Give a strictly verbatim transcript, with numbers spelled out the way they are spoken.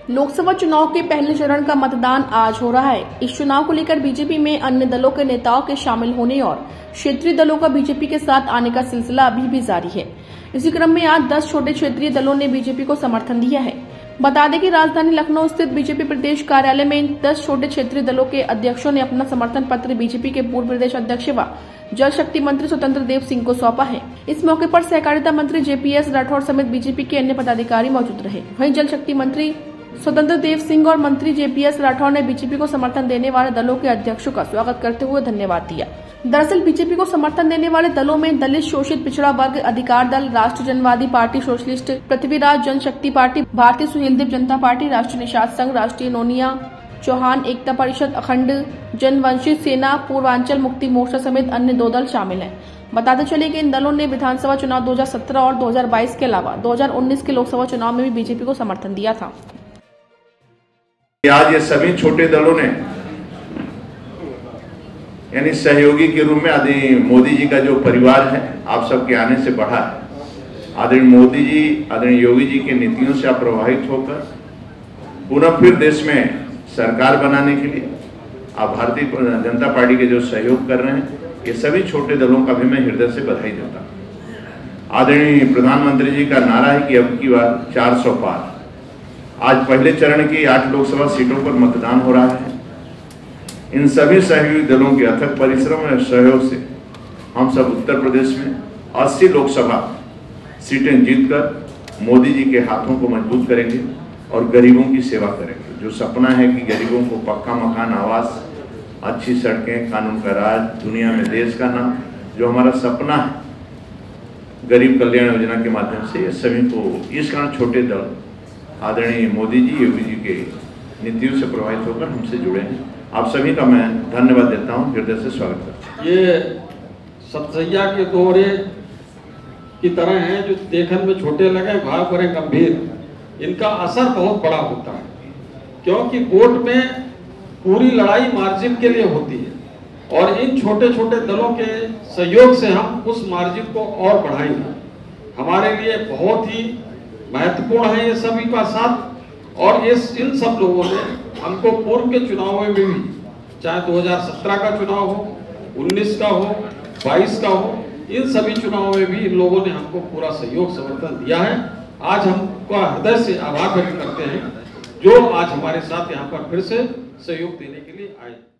लोकसभा चुनाव के पहले चरण का मतदान आज हो रहा है। इस चुनाव को लेकर बीजेपी में अन्य दलों के नेताओं के शामिल होने और क्षेत्रीय दलों का बीजेपी के साथ आने का सिलसिला अभी भी जारी है। इसी क्रम में आज दस छोटे क्षेत्रीय दलों ने बीजेपी को समर्थन दिया है। बता दें कि राजधानी लखनऊ स्थित बीजेपी प्रदेश कार्यालय में इन दस छोटे क्षेत्रीय दलों के अध्यक्षों ने अपना समर्थन पत्र बीजेपी के पूर्व प्रदेश अध्यक्ष व जल शक्ति मंत्री स्वतंत्र देव सिंह को सौंपा है। इस मौके पर सहकारिता मंत्री जेपीएस राठौर समेत बीजेपी के अन्य पदाधिकारी मौजूद रहे। वहीं जल शक्ति मंत्री स्वतंत्र देव सिंह और मंत्री जेपीएस राठौर ने बीजेपी को समर्थन देने वाले दलों के अध्यक्षों का स्वागत करते हुए धन्यवाद दिया। दरअसल बीजेपी को समर्थन देने वाले दलों में दलित शोषित पिछड़ा वर्ग अधिकार Dal, Rashtra Janwadi party, socialist Prithviraj Janshakti party, Bharatiya Suheldev जनता पार्टी, राष्ट्रीय निषाद संघ, राष्ट्रीय नोनिया चौहान एकता परिषद, अखंड जनवंशित सेना, पूर्वांचल मुक्ति मोर्चा समेत अन्य दो दल शामिल हैं। बताते चले कि इन दलों ने विधानसभा चुनाव दो हज़ार सत्रह और दो हज़ार बाईस के अलावा दो हज़ार उन्नीस के लोकसभा चुनाव में भी बीजेपी को समर्थन दिया था। आज ये सभी छोटे दलों ने यानी सहयोगी के रूप में आदरणीय मोदी जी का जो परिवार है आप सबके आने से बढ़ा है। आदरणीय मोदी जी, आदरणीय योगी जी के नीतियों से आप प्रभावित होकर पुनः फिर देश में सरकार बनाने के लिए आप भारतीय जनता पार्टी के जो सहयोग कर रहे हैं, ये सभी छोटे दलों का भी मैं हृदय से बधाई देता हूँ। आदरणीय प्रधानमंत्री जी का नारा है कि अब की बार चार सौ पार। आज पहले चरण की आठ लोकसभा सीटों पर मतदान हो रहा है। इन सभी सहयोगी दलों के अथक परिश्रम और सहयोग से हम सब उत्तर प्रदेश में अस्सी लोकसभा सीटें जीतकर मोदी जी के हाथों को मजबूत करेंगे और गरीबों की सेवा करेंगे। जो सपना है कि गरीबों को पक्का मकान, आवास, अच्छी सड़कें, कानून का राज, दुनिया में देश का नाम, जो हमारा सपना है गरीब कल्याण योजना के माध्यम से, ये सभी को इस कारण छोटे दल आदरणीय मोदी जी, योगी जी के नीतियों से प्रभावित होकर हमसे जुड़े हैं। आप सभी का मैं धन्यवाद देता हूं, हृदय से स्वागत करता हूं। ये सतसैया के दौरे की तरह हैं जो देखने में छोटे लगे, भाव भरे गंभीर। इनका असर बहुत बड़ा होता है क्योंकि वोट में पूरी लड़ाई मार्जिन के लिए होती है और इन छोटे छोटे दलों के सहयोग से हम उस मार्जिन को और बढ़ाएंगे। हमारे लिए बहुत ही महत्वपूर्ण है ये सभी का साथ। और इस इन सब लोगों ने हमको पूर्व के चुनावों में भी, चाहे दो हज़ार सत्रह का चुनाव हो, उन्नीस का हो, बाईस का हो, इन सभी चुनावों में भी इन लोगों ने हमको पूरा सहयोग समर्थन दिया है। आज हमका हृदय से आभार व्यक्त करते हैं जो आज हमारे साथ यहाँ पर फिर से सहयोग देने के लिए आए।